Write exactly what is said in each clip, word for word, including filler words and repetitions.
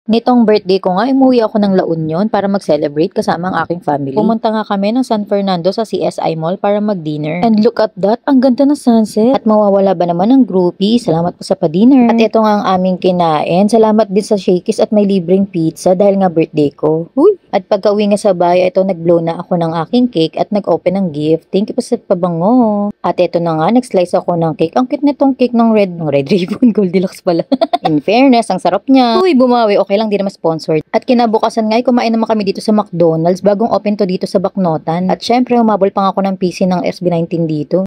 Nitong birthday ko nga, umuwi ako ng La Union para mag-celebrate kasama ang aking family. Pumunta nga kami ng San Fernando sa C S I Mall para mag-dinner. And look at that, ang ganda ng sunset. At mawawala ba naman ng groupie? Salamat po sa pa-dinner. At ito nga ang aming kinain. Salamat din sa Shakey's at may libreng pizza dahil nga birthday ko. Uy! At pagka-uwi nga sa bahay, ito nag-blow na ako ng aking cake at nag-open ng gift. Thank you po sa pabango. At ito na nga, nag-slice ako ng cake. Ang cute nitong cake ng red, ng red ribbon, Goldilocks pala. In fairness, ang sarap niya. Uy, bumawi. Okay lang, di naman sponsored. At kinabukasan nga, kumain naman kami dito sa McDonald's. Bagong open to dito sa Bacnotan. At syempre, umabol pa nga ako ng P C ng S B nineteen dito.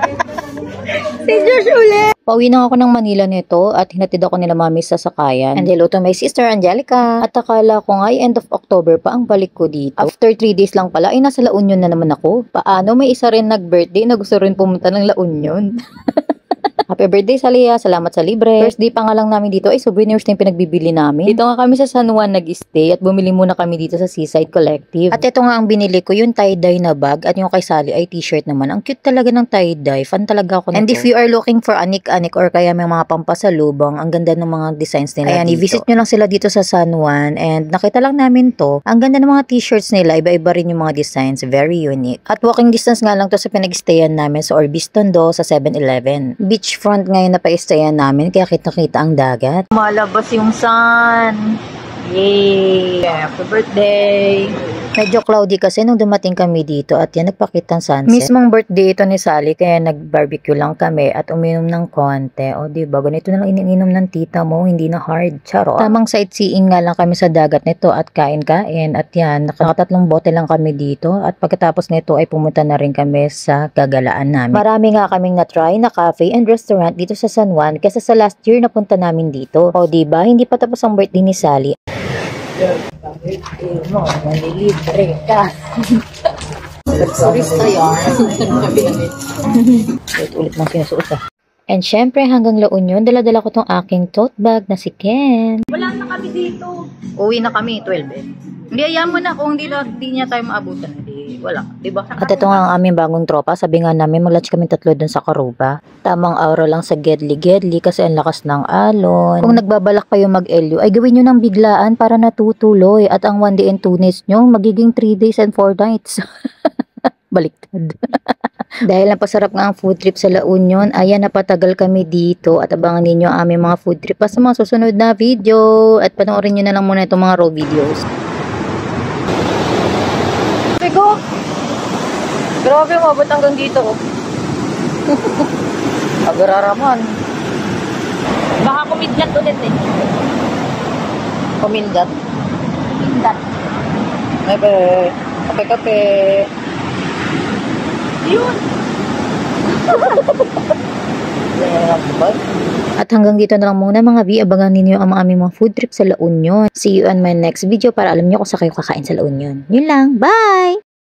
Si Josh ulit! Pauwi na ako ng Manila nito at hinatid ako nila mami sa sakayan. And hello to my sister Angelica. At akala ko nga ay end of October pa ang balik ko dito. After three days lang pala ay nasa La Union na naman ako. Paano may isa rin nag-birthday na gusto rin pumunta ng La Union? Happy birthday, Salia. Salamat sa libre. First day pa nga lang namin dito ay souvenirs na yung pinagbibili namin. Dito nga kami sa San Juan nag-stay at bumili muna kami dito sa Seaside Collective. At ito nga ang binili ko, yung tie-dye na bag at yung kay Sally ay t-shirt naman. Ang cute talaga ng tie-dye. Fan talaga ako na. And if you are looking for anik-anik or kaya may mga pampasalubong, ang ganda ng mga designs nila. Ayan, i-visit nyo lang sila dito sa San Juan and nakita lang namin to. Ang ganda ng mga t-shirts nila, iba-iba rin yung mga designs. Very unique. At walking distance nga lang to sa pinag-stayan namin sa Orbis Tondo sa seven eleven. Beach front ngayon na pa-stayan namin kaya kita-kita ang dagat. Malabas yung sun. Yay! Happy birthday! Medyo cloudy kasi nung dumating kami dito at yan nagpakita ng sunset. Mismong birthday ito ni Sally kaya nag-barbecue lang kami at uminom ng konti. O diba, ganito na lang iniinom ng tita mo, hindi na hard. Charot. Tamang sightseeing nga lang kami sa dagat nito at kain-kain at yan, nakatatlong bote lang kami dito at pagkatapos nito ay pumunta na rin kami sa gagalaan namin. Marami nga kaming na-try na cafe and restaurant dito sa San Juan kasi sa last year na punta namin dito. O diba, hindi pa tapos ang birthday ni Sally. Birthday mo, malilibre ka. Turista yan. Ulit lang sinusuot ah. And syempre hanggang La Union, dala-dala ko tong aking tote bag na si Ken. Wala na kami dito. Uwi na kami, twelve eh. Hindi, ayaw mo na kung hindi, hindi niya tayo maabutan. Hindi, wala. Diba? At ito nga ang aming bagong tropa. Sabi nga namin, mag-lunch kami tatlo dun sa Karuba. Tamang aura lang sa Gedli-Gedli kasi ang lakas ng alon. Kung nagbabalak kayo mag-L U, ay gawin nyo ng biglaan para natutuloy. At ang one day and two nights nyo, magiging three days and four nights. Baliktad. Dahil napasarap nga ang food trip sa La Union, ayan, napatagal kami dito at abangan ninyo ang aming mga food trip pa sa mga susunod na video. At panoorin nyo na lang muna itong mga raw videos. Bigo! Grabe, mabot hanggang dito. Oh. Agararaman. Baka kumidlat ulit eh. Kumindat. Kumidlat. Bebe, kape-kape. Yun! At hanggang dito na lang muna mga B. Abangan ninyo ang aming mga food trip sa La Union. See you on my next video para alam nyo kung saan kayo kakain sa La Union. Yun lang. Bye!